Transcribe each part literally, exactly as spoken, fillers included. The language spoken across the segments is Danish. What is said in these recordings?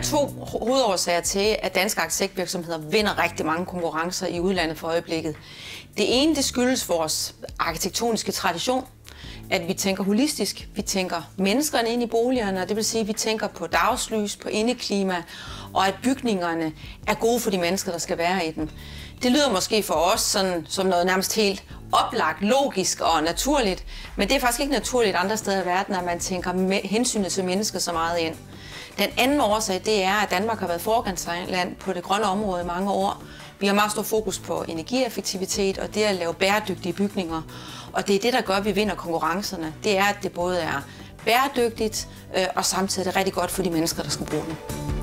to hovedårsager til, at danske arkitektvirksomheder vinder rigtig mange konkurrencer i udlandet for øjeblikket. Det ene, det skyldes vores arkitektoniske tradition, at vi tænker holistisk. Vi tænker menneskerne ind i boligerne, og det vil sige, at vi tænker på dagslys, på indeklima, og at bygningerne er gode for de mennesker, der skal være i dem. Det lyder måske for os sådan, som noget nærmest helt oplagt, logisk og naturligt, men det er faktisk ikke naturligt andre steder i verden, at man tænker hensynet til mennesker så meget ind. Den anden årsag, det er, at Danmark har været foregangsland på det grønne område i mange år. Vi har meget stor fokus på energieffektivitet og det at lave bæredygtige bygninger. Og det er det, der gør, at vi vinder konkurrencerne. Det er, at det både er bæredygtigt øh, og samtidig er det rigtig godt for de mennesker, der skal bruge den.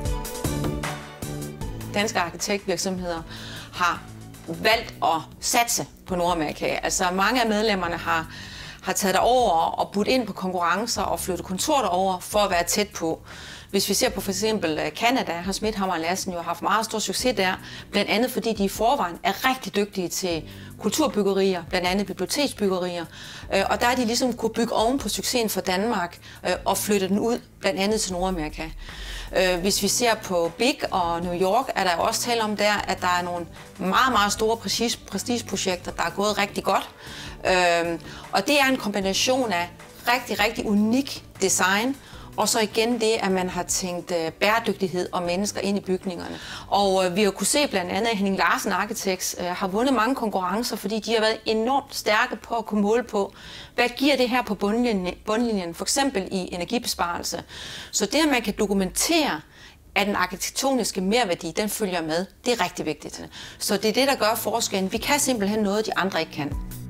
Danske arkitektvirksomheder har valgt at satse på Nordamerika. Altså mange af medlemmerne har, har taget derover og budt ind på konkurrencer og flyttet kontor derover for at være tæt på. Hvis vi ser på for eksempel Canada, har Schmidt, Hammer og Lassen jo haft meget stor succes der, blandt andet fordi de i forvejen er rigtig dygtige til kulturbyggerier, blandt andet biblioteksbyggerier, og der er de ligesom kunne bygge oven på succesen for Danmark og flytte den ud, blandt andet til Nordamerika. Hvis vi ser på Big og New York, er der jo også tale om der, at der er nogle meget, meget store prestigeprojekter, der er gået rigtig godt. Og det er en kombination af rigtig, rigtig unik design, og så igen det, at man har tænkt bæredygtighed og mennesker ind i bygningerne. Og vi har kunnet se blandt andet, at Henning Larsen Architects har vundet mange konkurrencer, fordi de har været enormt stærke på at kunne måle på, hvad giver det her på bundlinjen, bundlinjen for eksempel i energibesparelse. Så det, at man kan dokumentere, at den arkitektoniske merværdi, den følger med, det er rigtig vigtigt. Så det er det, der gør forskellen. Vi kan simpelthen noget, de andre ikke kan.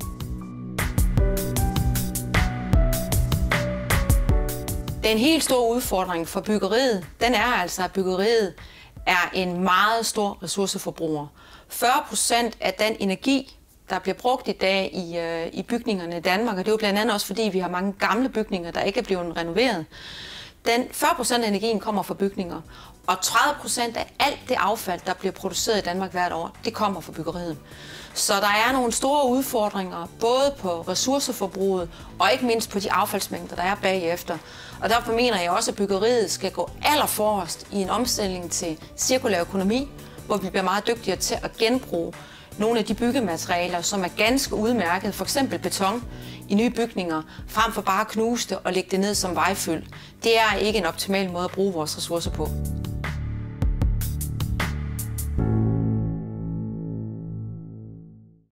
Den helt store udfordring for byggeriet, den er altså, at byggeriet er en meget stor ressourceforbruger. fyrre procent af den energi, der bliver brugt i dag i, øh, i bygningerne i Danmark, og det er jo blandt andet også fordi, vi har mange gamle bygninger, der ikke er blevet renoveret. Den fyrre procent af energien kommer fra bygninger, og tredive procent af alt det affald, der bliver produceret i Danmark hvert år, det kommer fra byggeriet. Så der er nogle store udfordringer, både på ressourceforbruget og ikke mindst på de affaldsmængder, der er bagefter. Og derfor mener jeg også, at byggeriet skal gå allerforrest i en omstilling til cirkulær økonomi, hvor vi bliver meget dygtigere til at genbruge nogle af de byggematerialer, som er ganske udmærket, for eksempel beton, i nye bygninger, frem for bare at knuse det og lægge det ned som vejfyld. Det er ikke en optimal måde at bruge vores ressourcer på.